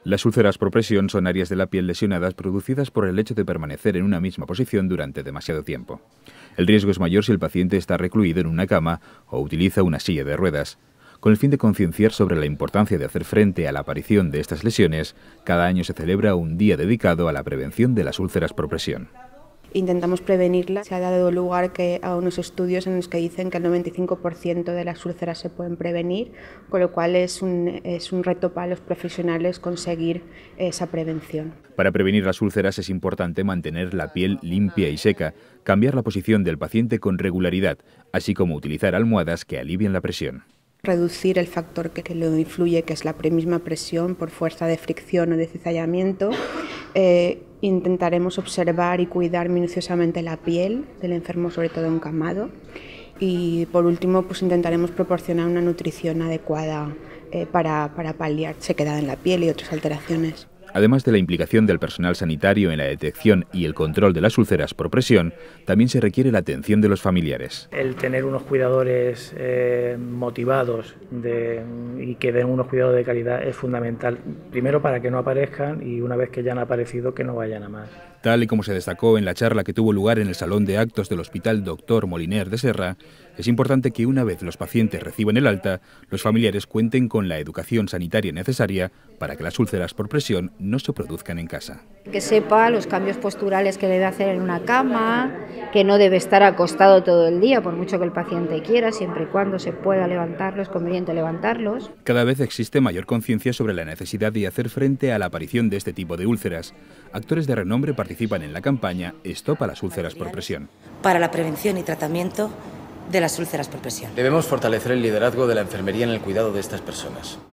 Las úlceras por presión son áreas de la piel lesionadas producidas por el hecho de permanecer en una misma posición durante demasiado tiempo. El riesgo es mayor si el paciente está recluido en una cama o utiliza una silla de ruedas. Con el fin de concienciar sobre la importancia de hacer frente a la aparición de estas lesiones, cada año se celebra un día dedicado a la prevención de las úlceras por presión. Intentamos prevenirla. Se ha dado lugar a unos estudios en los que dicen que el 95% de las úlceras se pueden prevenir, con lo cual es un reto para los profesionales conseguir esa prevención. Para prevenir las úlceras es importante mantener la piel limpia y seca, cambiar la posición del paciente con regularidad, así como utilizar almohadas que alivien la presión. Reducir el factor que lo influye, que es la misma presión por fuerza de fricción o de cizallamiento. Intentaremos observar y cuidar minuciosamente la piel del enfermo, sobre todo encamado. Y por último, pues intentaremos proporcionar una nutrición adecuada para paliar sequedad en la piel y otras alteraciones. Además de la implicación del personal sanitario en la detección y el control de las úlceras por presión, también se requiere la atención de los familiares. El tener unos cuidadores motivados y que den unos cuidados de calidad es fundamental, primero para que no aparezcan y una vez que ya han aparecido que no vayan a más. Tal y como se destacó en la charla que tuvo lugar en el Salón de Actos del Hospital Dr. Moliner de Serra, es importante que una vez los pacientes reciban el alta, los familiares cuenten con la educación sanitaria necesaria para que las úlceras por presión no se produzcan en casa. Que sepa los cambios posturales que debe hacer en una cama, que no debe estar acostado todo el día, por mucho que el paciente quiera, siempre y cuando se pueda levantarlo, es conveniente levantarlos. Cada vez existe mayor conciencia sobre la necesidad de hacer frente a la aparición de este tipo de úlceras. Actores de renombre participan en la campaña Stop a las úlceras por presión. Para la prevención y tratamiento de las úlceras por presión. Debemos fortalecer el liderazgo de la enfermería en el cuidado de estas personas.